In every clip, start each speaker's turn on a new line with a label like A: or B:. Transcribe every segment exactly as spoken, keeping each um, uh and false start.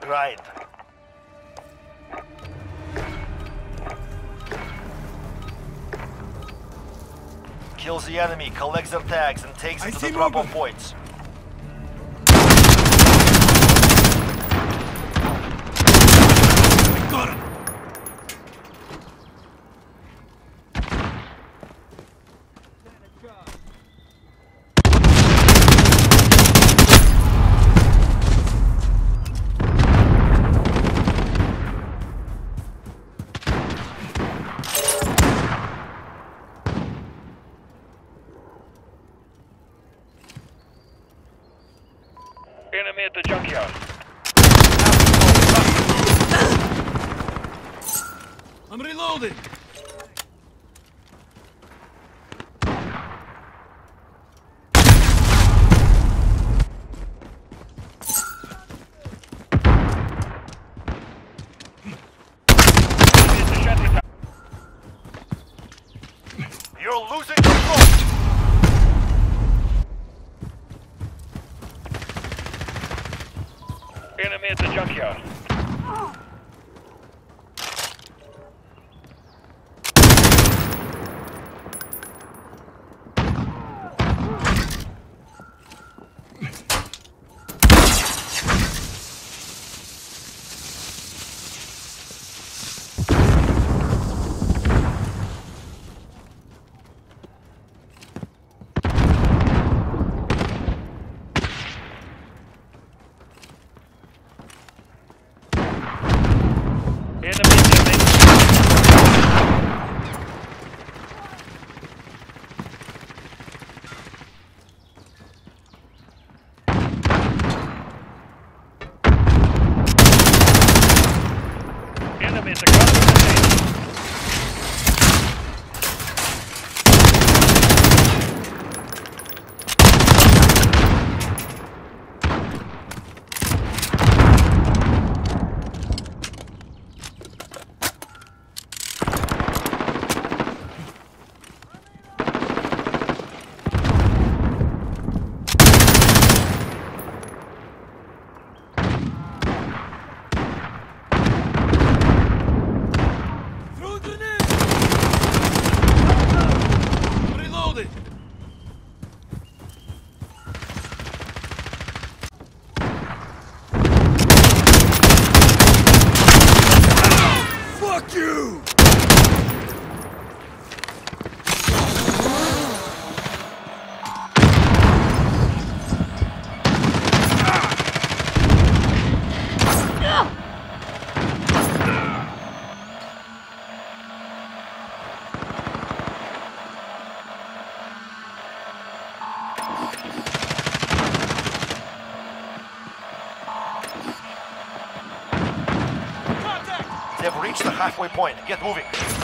A: grind. Kills the enemy, collects their tags, and takes them to the drop-off points.
B: I got him!
C: Enemy at the junkyard.
B: I'm reloading!
A: You're losing control!
C: Enemy at the junkyard. Enemy at the cargo container.
B: Fuck you!
A: They've reached the halfway point. Get moving.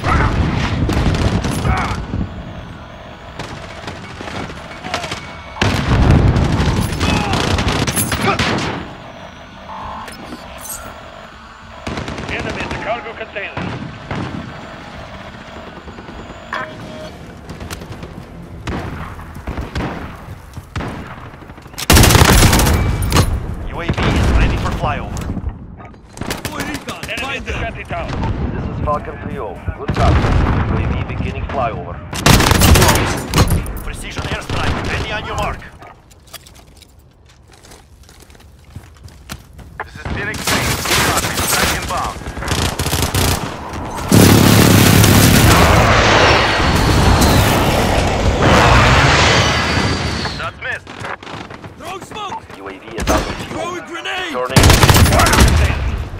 C: Enemy at the cargo container.
A: U A V is ready for flyover.
C: Enemy at the shanty town.
A: This is Falcon three oh. Good copy. U A V beginning flyover. Precision airstrike. Ready on your mark.
D: This is Phoenix three. Good copy. Back inbound. That's missed.
B: Throw smoke!
A: U A V is out with you.
B: Throw a grenade!
A: Turning.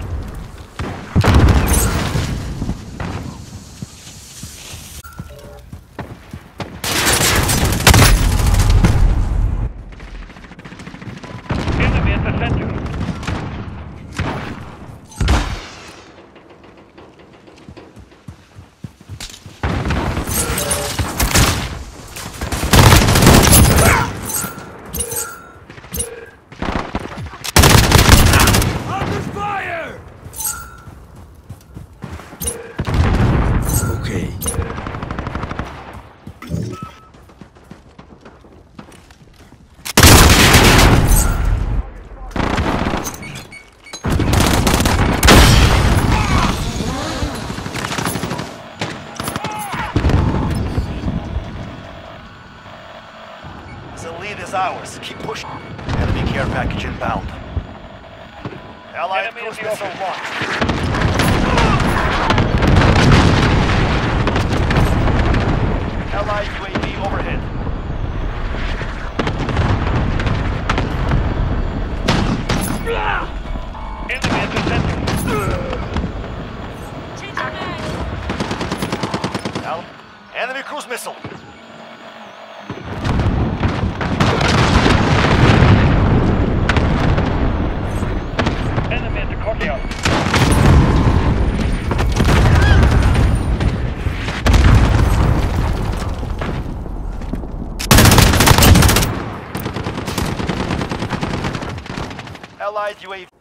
C: Enemy at the center.
B: Under fire!
A: ours. Keep pushing. Enemy care package inbound. Allied
C: Enemy
A: cruise
C: in the
A: missile
C: open.
A: launched. Allied U A V overhead.
C: Enemy at the center.
A: Al enemy cruise missile.
C: Enemy at the courtyard.
A: Allied U A V.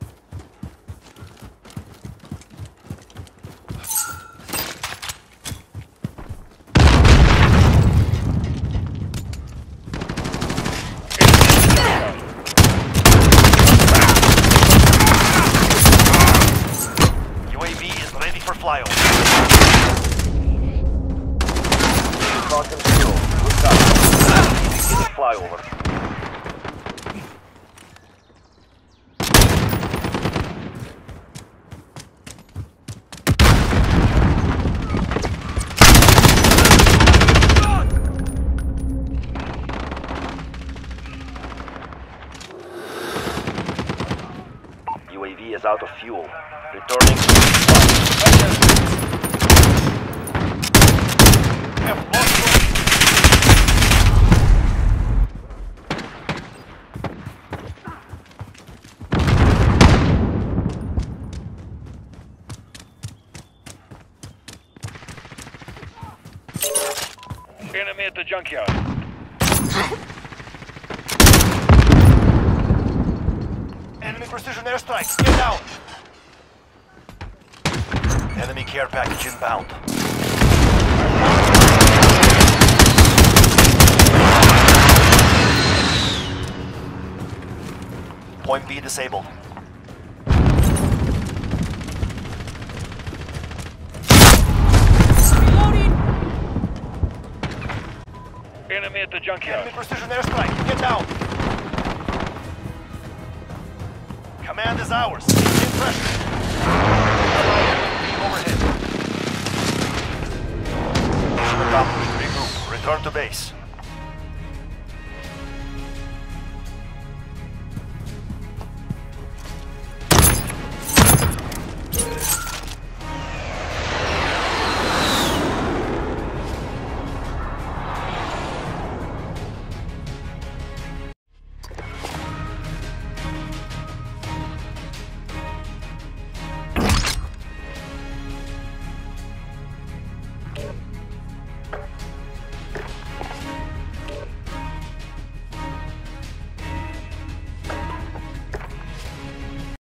A: U A V is ready for flyover. Lock and fuel. Good copy. Beginning flyover. U A V is out of fuel. Returning to have lost
C: Enemy at the junkyard.
A: enemy precision airstrike. Get down. Enemy care package inbound. Point B disabled.
C: Enemy at the junkyard.
A: Enemy precision airstrike. Get down. Command is ours.